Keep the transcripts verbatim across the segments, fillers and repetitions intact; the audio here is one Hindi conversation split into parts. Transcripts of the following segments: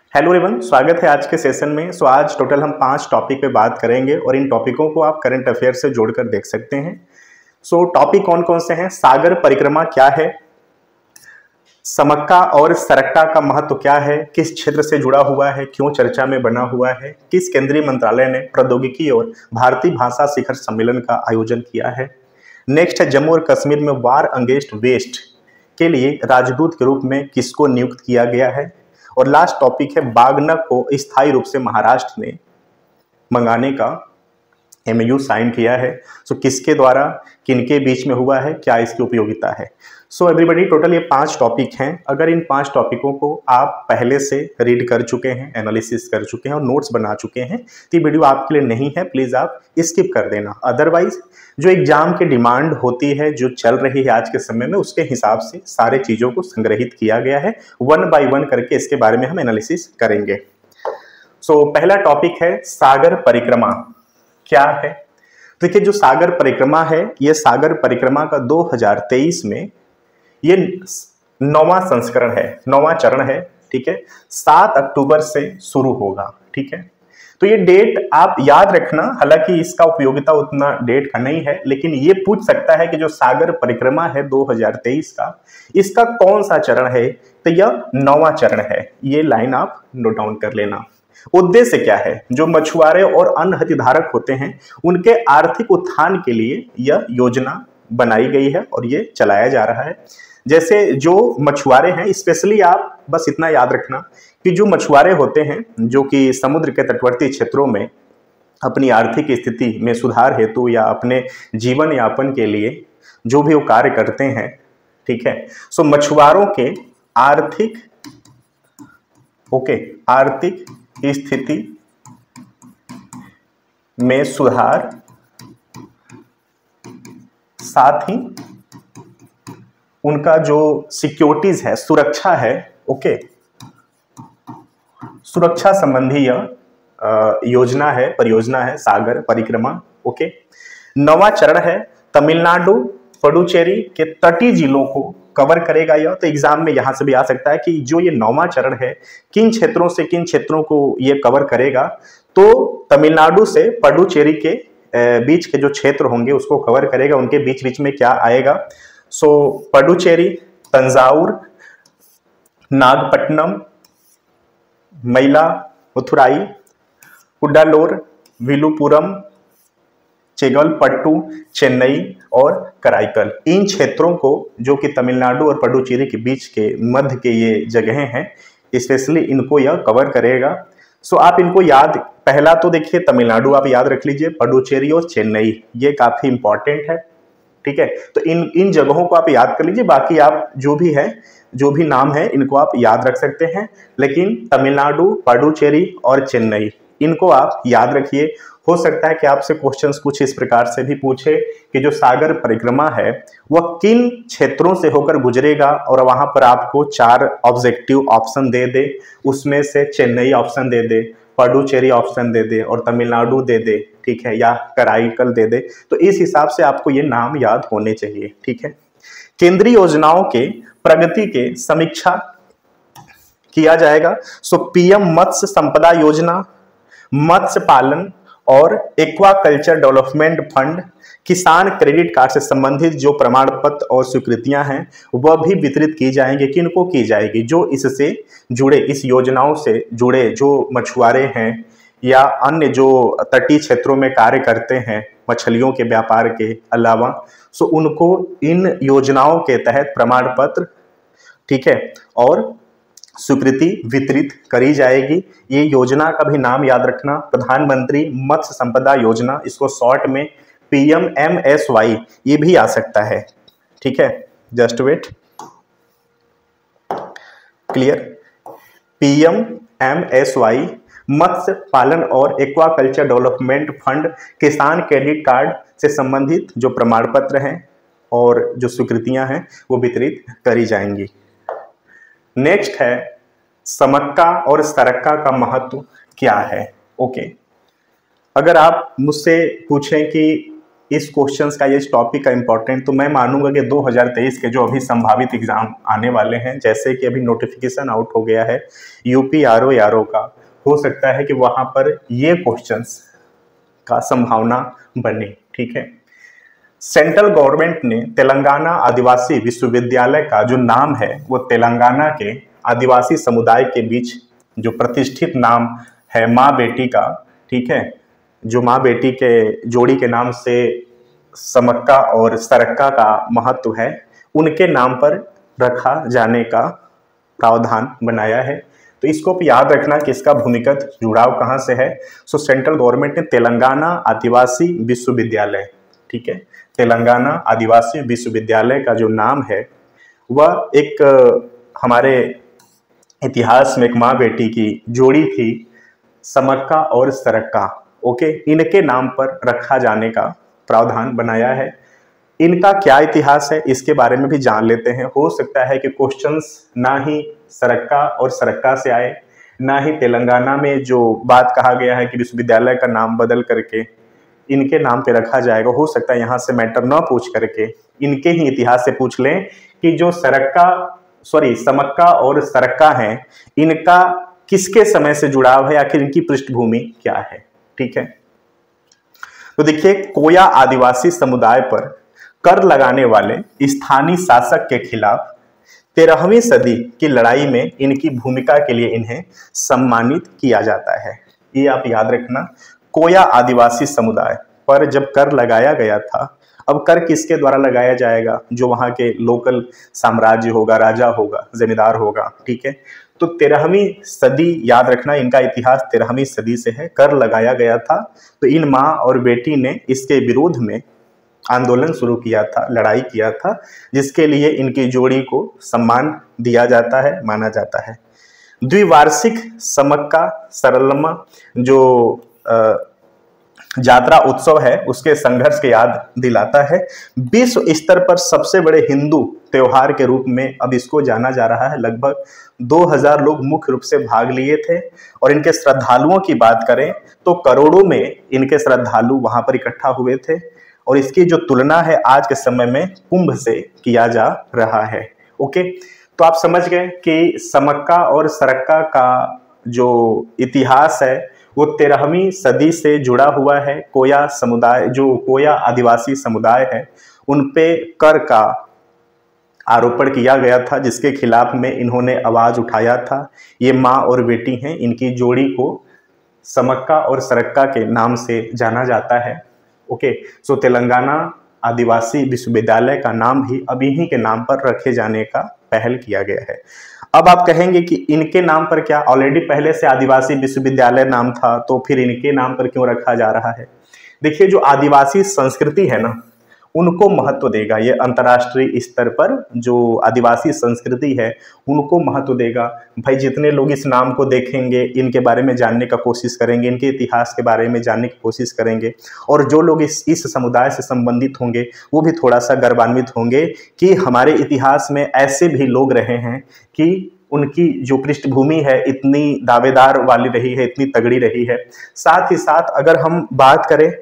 हेलो एवरीवन, स्वागत है आज के सेशन में। सो आज टोटल हम पांच टॉपिक पे बात करेंगे और इन टॉपिकों को आप करंट अफेयर से जोड़कर देख सकते हैं। सो टॉपिक कौन कौन से हैं? सागर परिक्रमा क्या है, समक्का और सरक्का का महत्व क्या है, किस क्षेत्र से जुड़ा हुआ है, क्यों चर्चा में बना हुआ है, किस केंद्रीय मंत्रालय ने प्रौद्योगिकी और भारतीय भाषा शिखर सम्मेलन का आयोजन किया है। नेक्स्ट है जम्मू और कश्मीर में वार अगेंस्ट वेस्ट के लिए राजदूत के रूप में किसको नियुक्त किया गया है। और लास्ट टॉपिक है बागनक को स्थायी रूप से महाराष्ट्र ने मंगाने का एमओयू साइन किया है। सो so, किसके द्वारा, किनके बीच में हुआ है, क्या इसकी उपयोगिता है। सो एवरीबॉडी, टोटल ये पांच टॉपिक हैं। अगर इन पांच टॉपिकों को आप पहले से रीड कर चुके हैं, एनालिसिस कर चुके हैं और नोट्स बना चुके हैं तो ये वीडियो आपके लिए नहीं है, प्लीज आप स्किप कर देना। अदरवाइज जो एग्जाम की डिमांड होती है, जो चल रही है आज के समय में, उसके हिसाब से सारे चीजों को संग्रहित किया गया है। वन बाय वन करके इसके बारे में हम एनालिसिस करेंगे। सो so, पहला टॉपिक है सागर परिक्रमा क्या है। देखिए, जो सागर परिक्रमा है, ये सागर परिक्रमा का दो हज़ार तेईस में ये नौवां संस्करण है, नौवां चरण है। ठीक है, सात अक्टूबर से शुरू होगा। ठीक है, तो ये डेट आप याद रखना। हालांकि इसका उपयोगिता उतना डेट का नहीं है, लेकिन ये पूछ सकता है कि जो सागर परिक्रमा है दो हज़ार तेईस का, इसका कौन सा चरण है, तो यह नौवां चरण है। ये लाइन आप नोट डाउन कर लेना। उद्देश्य क्या है? जो मछुआरे और अन्य हितधारक होते हैं उनके आर्थिक उत्थान के लिए यह योजना बनाई गई है और ये चलाया जा रहा है। जैसे जो मछुआरे हैं, स्पेशली आप बस इतना याद रखना कि जो मछुआरे होते हैं जो कि समुद्र के तटवर्ती क्षेत्रों में अपनी आर्थिक स्थिति में सुधार हेतु या अपने जीवन यापन के लिए जो भी वो कार्य करते हैं, ठीक है, सो मछुआरों के आर्थिक ओके आर्थिक स्थिति में सुधार, साथ ही उनका जो सिक्योरिटीज है, सुरक्षा है, ओके, सुरक्षा संबंधी यह योजना है, परियोजना है सागर परिक्रमा। ओके, नौवां चरण है, तमिलनाडु पुडुचेरी के तटीय जिलों को कवर करेगा यह। तो एग्जाम में यहां से भी आ सकता है कि जो ये नौवां चरण है किन क्षेत्रों से किन क्षेत्रों को ये कवर करेगा। तो तमिलनाडु से पुडुचेरी के बीच के जो क्षेत्र होंगे उसको कवर करेगा। उनके बीच बीच में क्या आएगा? सो पुडुचेरी, तंजावुर, नागपट्टनम, मयिलादुथुराई, कुडालोर, विलुपुरम, चेंगलपट्टू, चेन्नई और कराईकल। इन क्षेत्रों को, जो कि तमिलनाडु और पुडुचेरी के बीच के मध्य के ये जगहें हैं, स्पेशली इनको यह कवर करेगा। सो आप इनको याद, पहला तो देखिए तमिलनाडु आप याद रख लीजिए, पुडुचेरी और चेन्नई ये काफी इंपॉर्टेंट है। ठीक है, तो इन इन जगहों को आप याद कर लीजिए। बाकी आप जो भी है, जो भी नाम है, इनको आप याद रख सकते हैं, लेकिन तमिलनाडु, पुडुचेरी और चेन्नई इनको आप याद रखिए। हो सकता है कि आपसे क्वेश्चंस कुछ इस प्रकार से भी पूछे कि जो सागर परिक्रमा है वह किन क्षेत्रों से होकर गुजरेगा, और वहां पर आपको चार ऑब्जेक्टिव ऑप्शन दे दे, उसमें से चेन्नई ऑप्शन दे दे, पुडुचेरी ऑप्शन दे दे और तमिलनाडु दे दे, ठीक है, या कराईकल दे दे। तो इस हिसाब से आपको ये नाम याद होने चाहिए। ठीक है, केंद्रीय योजनाओं के प्रगति के समीक्षा किया जाएगा। सो पीएम मत्स्य संपदा योजना, मत्स्य पालन और aquaculture development fund, Kisan credit card से संबंधित जो प्रमाण पत्र और स्वीकृतियां हैं वह भी वितरित की जाएंगे। किनको की जाएगी? जो इससे जुड़े, इस योजनाओं से जुड़े जो मछुआरे हैं या अन्य जो तटीय क्षेत्रों में कार्य करते हैं मछलियों के व्यापार के अलावा, सो उनको इन योजनाओं के तहत प्रमाण पत्र, ठीक है, और स्वीकृति वितरित करी जाएगी। ये योजना का भी नाम याद रखना, प्रधानमंत्री मत्स्य संपदा योजना, इसको शॉर्ट में पीएम एमएसवाई ये भी आ सकता है। ठीक है, just wait, clear, PM MSY, मत्स्य पालन और aquaculture development fund, Kisan credit card से संबंधित जो प्रमाण पत्र हैं और जो स्वीकृतियां हैं वो वितरित करी जाएंगी। नेक्स्ट है समक्का और सरक्का का महत्व क्या है। ओके, अगर आप मुझसे पूछें कि इस क्वेश्चंस का, ये इस टॉपिक का इम्पोर्टेंट, तो मैं मानूंगा कि दो हज़ार तेईस के जो अभी संभावित एग्जाम आने वाले हैं, जैसे कि अभी नोटिफिकेशन आउट हो गया है UP R O R O का, हो सकता है कि वहां पर ये क्वेश्चंस का संभावना बने। ठीक है, सेंट्रल गवर्नमेंट ने तेलंगाना आदिवासी विश्वविद्यालय का जो नाम है वो तेलंगाना के आदिवासी समुदाय के बीच जो प्रतिष्ठित नाम है माँ बेटी का, ठीक है, जो माँ बेटी के जोड़ी के नाम से समक्का और सरक्का का महत्व है, उनके नाम पर रखा जाने का प्रावधान बनाया है। तो इसको याद रखना कि इसका भूमिगत जुड़ाव कहाँ से है। सो सेंट्रल गवर्नमेंट ने तेलंगाना आदिवासी विश्वविद्यालय, ठीक है, तेलंगाना आदिवासी विश्वविद्यालय का जो नाम है वह एक हमारे इतिहास में एक माँ बेटी की जोड़ी थी, समक्का और सरक्का, ओके, इनके नाम पर रखा जाने का प्रावधान बनाया है। इनका क्या इतिहास है इसके बारे में भी जान लेते हैं। हो सकता है कि क्वेश्चंस ना ही सरक्का और सरक्का से आए, ना ही तेलंगाना में जो बात कहा गया है कि विश्वविद्यालय का नाम बदल करके इनके नाम पे रखा जाएगा, हो सकता है यहाँ से मैटर न पूछ करके इनके ही इतिहास से पूछ लें कि जो सरक्का सॉरी समक्का और सरक्का हैं, इनका किसके समय से जुड़ाव है, आखिर इनकी पृष्ठभूमि क्या है। ठीक है, तो देखिए, कोया आदिवासी समुदाय पर कर लगाने वाले स्थानीय शासक के खिलाफ तेरहवीं सदी की लड़ाई में इनकी भूमिका के लिए इन्हें सम्मानित किया जाता है। ये आप याद रखना, कोया आदिवासी समुदाय पर जब कर लगाया गया था, अब कर किसके द्वारा लगाया जाएगा, जो वहाँ के लोकल साम्राज्य होगा, राजा होगा, जमींदार होगा। ठीक है, तो तेरहवीं सदी याद रखना, इनका इतिहास तेरहवीं सदी से है। कर लगाया गया था तो इन माँ और बेटी ने इसके विरोध में आंदोलन शुरू किया था, लड़ाई किया था, जिसके लिए इनकी जोड़ी को सम्मान दिया जाता है, माना जाता है। द्विवार्षिक समक्का सरलम्मा जो आ, यात्रा उत्सव है उसके संघर्ष की याद दिलाता है। विश्व स्तर पर सबसे बड़े हिंदू त्योहार के रूप में अब इसको जाना जा रहा है। लगभग दो हज़ार लोग मुख्य रूप से भाग लिए थे और इनके श्रद्धालुओं की बात करें तो करोड़ों में इनके श्रद्धालु वहां पर इकट्ठा हुए थे और इसकी जो तुलना है आज के समय में कुंभ से किया जा रहा है। ओके, तो आप समझ गए कि समक्का और सरक्का का जो इतिहास है वो तेरहवीं सदी से जुड़ा हुआ है। कोया समुदाय, जो कोया आदिवासी समुदाय है, उन पे कर का आरोपण किया गया था, जिसके खिलाफ में इन्होंने आवाज उठाया था। ये माँ और बेटी हैं, इनकी जोड़ी को समक्का और सरक्का के नाम से जाना जाता है। ओके, सो तेलंगाना आदिवासी विश्वविद्यालय का नाम भी अब इन्हीं के नाम पर रखे जाने का पहल किया गया है। अब आप कहेंगे कि इनके नाम पर क्या, ऑलरेडी पहले से आदिवासी विश्वविद्यालय नाम था तो फिर इनके नाम पर क्यों रखा जा रहा है। देखिए, जो आदिवासी संस्कृति है ना, उनको महत्व देगा ये अंतर्राष्ट्रीय स्तर पर। जो आदिवासी संस्कृति है उनको महत्व देगा। भाई, जितने लोग इस नाम को देखेंगे, इनके बारे में जानने का कोशिश करेंगे, इनके इतिहास के बारे में जानने की कोशिश करेंगे, और जो लोग इस इस समुदाय से संबंधित होंगे वो भी थोड़ा सा गर्वान्वित होंगे कि हमारे इतिहास में ऐसे भी लोग रहे हैं कि उनकी जो पृष्ठभूमि है इतनी दावेदार वाली रही है, इतनी तगड़ी रही है। साथ ही साथ अगर हम बात करें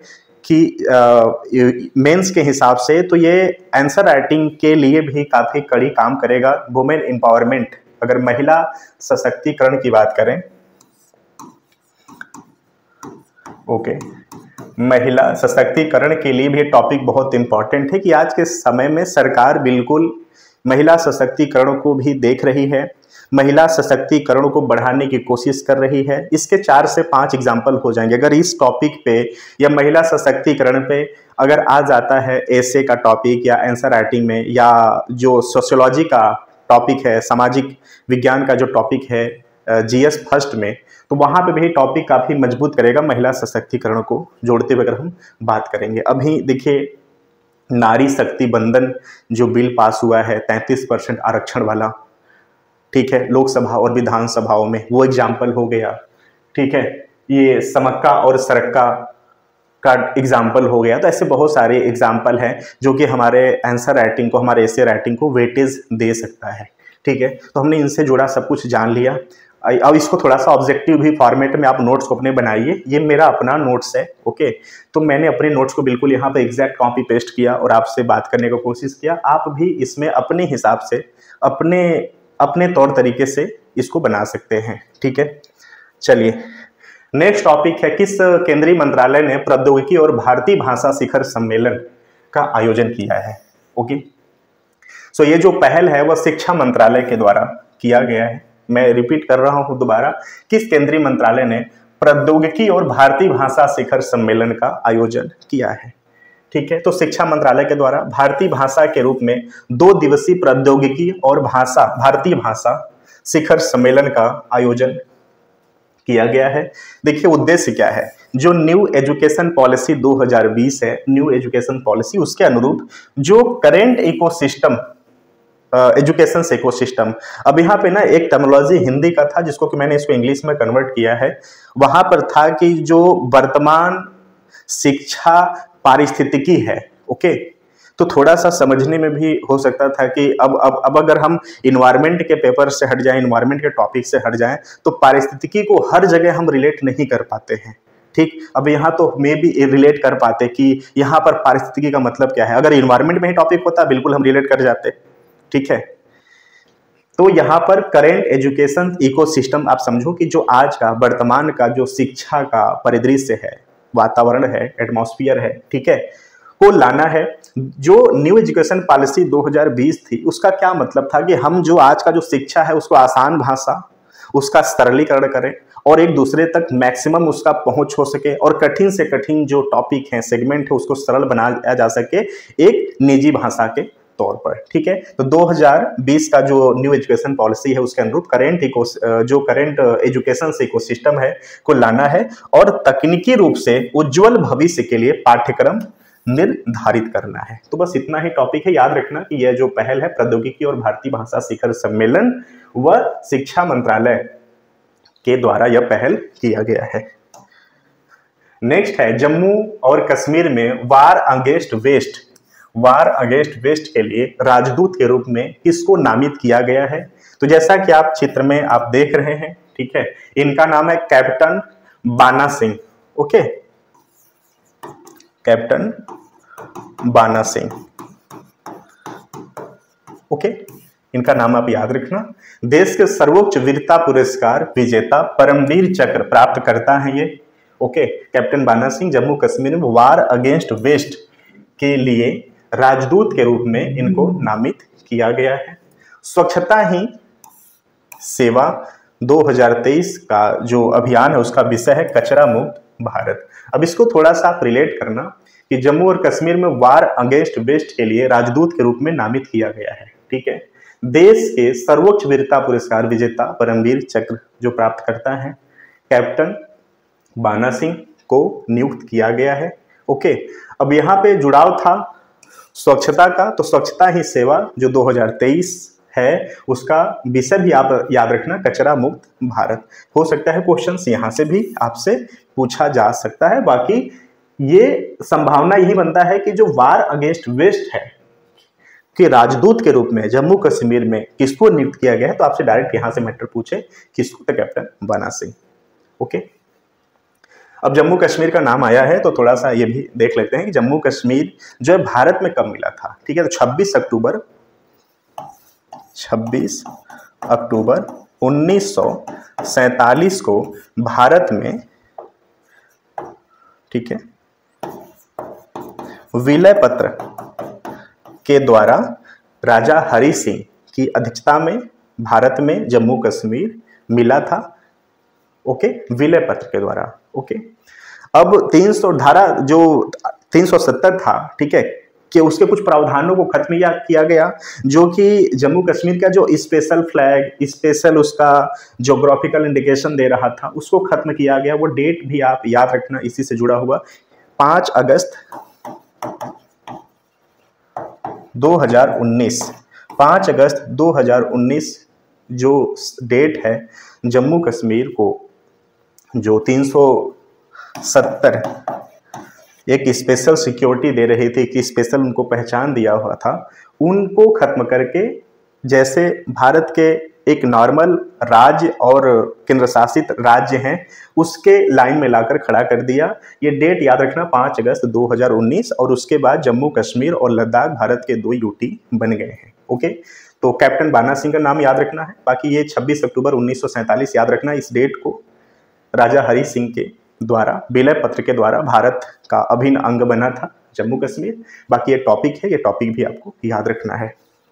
कि मेंस के हिसाब से, तो ये आंसर राइटिंग के लिए भी काफ़ी कड़ी काम करेगा। वुमेन एम्पावरमेंट, अगर महिला सशक्तिकरण की बात करें, ओके, महिला सशक्तिकरण के लिए भी टॉपिक बहुत इंपॉर्टेंट है कि आज के समय में सरकार बिल्कुल महिला सशक्तिकरण को भी देख रही है, महिला सशक्तिकरण को बढ़ाने की कोशिश कर रही है। इसके चार से पांच एग्जाम्पल हो जाएंगे। अगर इस टॉपिक पे या महिला सशक्तिकरण पे अगर आ जाता है एसे का टॉपिक या आंसर राइटिंग में, या जो सोशियोलॉजी का टॉपिक है, सामाजिक विज्ञान का जो टॉपिक है जीएस फर्स्ट में, तो वहाँ पे भी टॉपिक काफ़ी मजबूत करेगा महिला सशक्तिकरण को जोड़ते हुए अगर हम बात करेंगे। अभी देखिए, नारी शक्ति बंधन जो बिल पास हुआ है तैंतीस परसेंट आरक्षण वाला, ठीक है, लोकसभा और विधानसभाओं में, वो एग्जाम्पल हो गया। ठीक है, ये समक्का और सरक्का का एग्जाम्पल हो गया। तो ऐसे बहुत सारे एग्जाम्पल हैं जो कि हमारे आंसर राइटिंग को, हमारे एसे राइटिंग को वेटेज दे सकता है। ठीक है, तो हमने इनसे जुड़ा सब कुछ जान लिया। अब इसको थोड़ा सा ऑब्जेक्टिव भी फॉर्मेट में आप नोट्स को अपने बनाइए। ये मेरा अपना नोट्स है, ओके। तो मैंने अपने नोट्स को बिल्कुल यहाँ पे एग्जैक्ट कॉपी पेस्ट किया और आपसे बात करने की कोशिश किया। आप भी इसमें अपने हिसाब से अपने अपने तौर तरीके से इसको बना सकते हैं, ठीक है। चलिए नेक्स्ट टॉपिक है, किस केंद्रीय मंत्रालय ने प्रौद्योगिकी और भारतीय भाषा शिखर सम्मेलन का आयोजन किया है, ओके। सो ये जो पहल है वह शिक्षा मंत्रालय के द्वारा किया गया है। मैं रिपीट कर रहा हूं दोबारा, किस केंद्रीय मंत्रालय ने प्रौद्योगिकी और भारतीय भाषा शिखर सम्मेलन का आयोजन किया है, ठीक है। तो शिक्षा मंत्रालय के द्वारा भारतीय भाषा के रूप में दो दिवसीय प्रौद्योगिकी और भाषा भारतीय भाषा शिखर सम्मेलन का आयोजन किया गया है। देखिए उद्देश्य क्या है, जो न्यू एजुकेशन पॉलिसी दो हज़ार बीस है, न्यू एजुकेशन पॉलिसी, उसके अनुरूप जो करेंट इकोसिस्टम एजुकेशन इकोसिस्टम, अब यहाँ पे ना एक टर्मिनोलॉजी हिंदी का था जिसको कि मैंने इसको इंग्लिश में कन्वर्ट किया है। वहां पर था कि जो वर्तमान शिक्षा पारिस्थितिकी है, ओके। तो थोड़ा सा समझने में भी हो सकता था कि अब अब अब अगर हम इन्वायरमेंट के पेपर से हट जाएं, इन्वायरमेंट के टॉपिक से हट जाएं, तो पारिस्थितिकी को हर जगह हम रिलेट नहीं कर पाते हैं, ठीक। अब यहाँ तो मे भी रिलेट कर पाते कि यहाँ पर पारिस्थितिकी का मतलब क्या है। अगर इन्वायरमेंट में ही टॉपिक होता बिल्कुल हम रिलेट कर जाते, ठीक है। तो यहाँ पर करेंट एजुकेशन इकोसिस्टम आप समझो कि जो आज का वर्तमान का जो शिक्षा का परिदृश्य है, वातावरण है, एटमॉस्फेयर है, ठीक है, को लाना है। जो न्यू एजुकेशन पॉलिसी दो हज़ार बीस थी उसका क्या मतलब था कि हम जो आज का जो शिक्षा है उसको आसान भाषा, उसका सरलीकरण करें और एक दूसरे तक मैक्सिमम उसका पहुंच हो सके और कठिन से कठिन जो टॉपिक है, सेगमेंट है, उसको सरल बनाया जा सके एक निजी भाषा के तौर पर, ठीक है। तो दो हज़ार बीस का जो न्यू एजुकेशन पॉलिसी है उसके अनुरूप करेंट इको जो करेंट एजुकेशन इकोसिस्टम है को लाना है और तकनीकी रूप से उज्जवल भविष्य के लिए पाठ्यक्रम निर्धारित करना है। तो बस इतना ही टॉपिक है। याद रखना कि यह जो पहल है प्रौद्योगिकी और भारतीय भाषा शिखर सम्मेलन व शिक्षा मंत्रालय के द्वारा यह पहल किया गया है। नेक्स्ट है जम्मू और कश्मीर में war against waste war against waste के लिए राजदूत के रूप में किसको नामित किया गया है। तो जैसा कि आप चित्र में आप देख रहे हैं, ठीक है, इनका नाम है कैप्टन बाना सिंह, ओके, कैप्टन बाना सिंह, ओके, इनका नाम आप याद रखना। देश के सर्वोच्च वीरता पुरस्कार विजेता परमवीर चक्र प्राप्त करता है ये, ओके। कैप्टन बाना सिंह जम्मू कश्मीर में वार अगेंस्ट वेस्ट के लिए राजदूत के रूप में इनको नामित किया गया है। स्वच्छता ही सेवा दो हज़ार तेईस का जो अभियान है उसका विषय है कचरा मुक्त भारत। अब इसको थोड़ा सा आप रिलेट करना कि जम्मू और कश्मीर में वार अगेंस्ट वेस्ट के लिए राजदूत के रूप में नामित किया गया है, ठीक है। देश के सर्वोच्च वीरता पुरस्कार विजेता परमवीर चक्र जो प्राप्त करता है कैप्टन बाना सिंह को नियुक्त किया गया है, ओके। अब यहाँ पे जुड़ाव था स्वच्छता का, तो स्वच्छता ही सेवा जो दो हज़ार तेईस है उसका विषय भी आप याद रखना कचरा मुक्त भारत। हो सकता है क्वेश्चंस यहाँ से भी आपसे पूछा जा सकता है। बाकी ये संभावना यही बनता है कि जो वार अगेंस्ट वेस्ट है कि राजदूत के रूप में जम्मू कश्मीर में किसको नियुक्त किया गया है, तो आपसे डायरेक्ट यहाँ से मैटर पूछे किसको, तो कैप्टन बाना सिंह, ओके। अब जम्मू कश्मीर का नाम आया है तो थोड़ा सा ये भी देख लेते हैं कि जम्मू कश्मीर जो है भारत में कब मिला था, ठीक है। तो छब्बीस अक्टूबर छब्बीस अक्टूबर उन्नीस सौ सैतालीस को भारत में, ठीक है, विलय पत्र के द्वारा राजा हरि सिंह की अध्यक्षता में भारत में जम्मू कश्मीर मिला था, ओके, विलय पत्र के द्वारा, ओके। अब तीन सौ धारा जो तीन सौ सत्तर था, ठीक है, कि उसके कुछ प्रावधानों को खत्म किया गया जो कि जम्मू कश्मीर का जो स्पेशल फ्लैग, स्पेशल उसका ज्योग्राफिकल इंडिकेशन दे रहा था उसको खत्म किया गया। वो डेट भी आप याद रखना इसी से जुड़ा हुआ, पाँच अगस्त दो हज़ार उन्नीस, पाँच अगस्त दो हज़ार उन्नीस जो डेट है जम्मू कश्मीर को जो तीन सौ सत्तर एक स्पेशल सिक्योरिटी दे रही थी कि स्पेशल उनको पहचान दिया हुआ था, उनको खत्म करके जैसे भारत के एक नॉर्मल राज्य और केंद्र शासित राज्य हैं उसके लाइन में लाकर खड़ा कर दिया। ये डेट याद रखना पाँच अगस्त दो हज़ार उन्नीस, और उसके बाद जम्मू कश्मीर और लद्दाख भारत के दो यूटी बन गए हैं। ओके, तो कैप्टन बाना सिंह का नाम याद रखना है। बाकी ये छब्बीस अक्टूबर उन्नीस सौ सैंतालीस याद रखना, इस डेट को राजा हरि सिंह के द्वारा विलय पत्र के द्वारा भारत का अभिन्न अंग बना था जम्मू कश्मीर। बाकी ये टॉपिक है, ये टॉपिक भी आपको याद रखना है।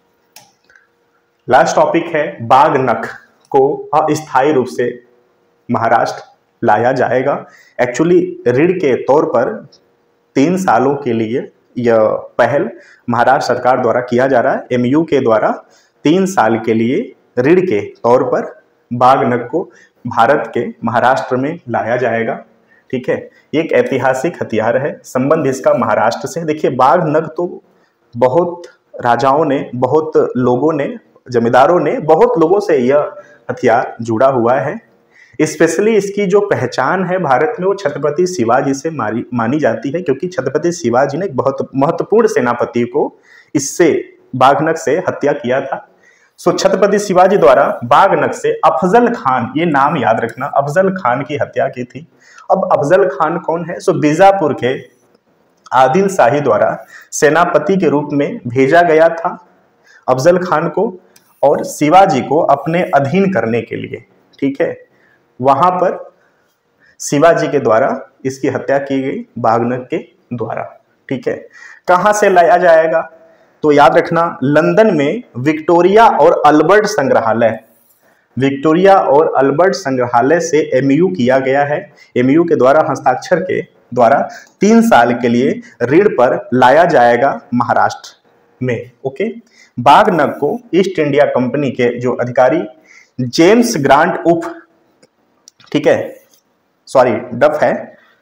लास्ट टॉपिक है बाघ नख को अस्थायी रूप से महाराष्ट्र लाया जाएगा। एक्चुअली ऋण के तौर पर तीन सालों के लिए यह पहल महाराष्ट्र सरकार द्वारा किया जा रहा है। एमयू के द्वारा तीन साल के लिए ऋण के तौर पर बाघ नख को भारत के महाराष्ट्र में लाया जाएगा। ठीक है, एक ऐतिहासिक हथियार है, संबंध इसका महाराष्ट्र से। देखिए, बाघ नख तो बहुत राजाओं ने, बहुत लोगों ने, जमींदारों ने, बहुत लोगों से यह हथियार जुड़ा हुआ है। स्पेशली इसकी जो पहचान है भारत में वो छत्रपति शिवाजी से मारी मानी जाती है, क्योंकि छत्रपति शिवाजी ने एक बहुत महत्वपूर्ण सेनापति को इससे बाघ नख से हत्या किया था। सो छत्रपति शिवाजी द्वारा बाघ नख से अफजल खान, ये नाम याद रखना, अफजल खान की हत्या की थी। अब अफजल खान कौन है? सो बीजापुर के आदिल शाही द्वारा सेनापति के रूप में भेजा गया था अफजल खान को, और शिवाजी को अपने अधीन करने के लिए। ठीक है, वहां पर शिवाजी के द्वारा इसकी हत्या की गई बाघ नख के द्वारा। ठीक है, कहां से लाया जाएगा? तो याद रखना, लंदन में विक्टोरिया और अल्बर्ट संग्रहालय, विक्टोरिया और अल्बर्ट संग्रहालय से एमयू किया गया है। एमयू के द्वारा हस्ताक्षर के द्वारा तीन साल के लिए ऋण पर लाया जाएगा महाराष्ट्र में। ओके, बाघ नख को ईस्ट इंडिया कंपनी के जो अधिकारी जेम्स ग्रांट उफ, ठीक है, सॉरी डफ है,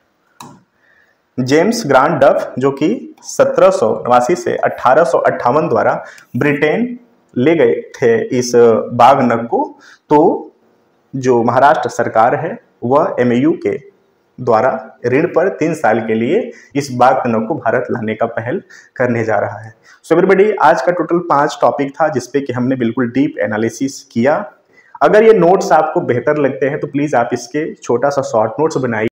जेम्स ग्रांट डफ, जो कि सत्रह सौ नवासी से अठारह सौ अट्ठावन द्वारा ब्रिटेन ले गए थे इस बाघ नख को। तो जो महाराष्ट्र सरकार है वह एमयू के द्वारा ऋण पर तीन साल के लिए इस बाघ नख को भारत लाने का पहल करने जा रहा है। सो एवरीबॉडी, आज का टोटल पांच टॉपिक था जिसपे कि हमने बिल्कुल डीप एनालिसिस किया। अगर ये नोट्स आपको बेहतर लगते हैं तो प्लीज़ आप इसके छोटा सा शॉर्ट नोट्स बनाइए।